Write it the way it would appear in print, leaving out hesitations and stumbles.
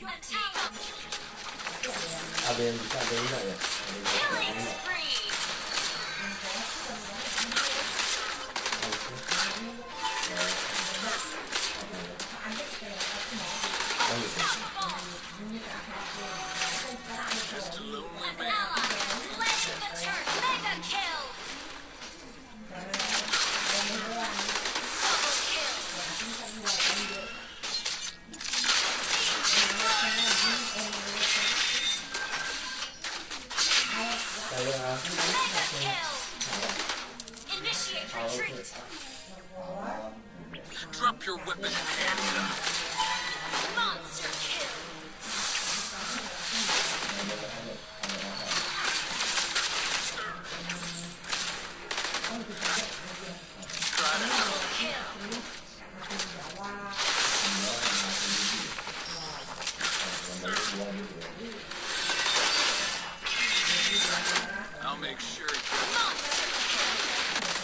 Ada yang bisa, ada yang enggak ya? Killing spree. An ally has led to the turn. Mega kill. Double kill. Saya Mega kill. Initiate retreat. Drop your weapon and hands up. Monster kill. Double kill. I'll make sure. Monster kill.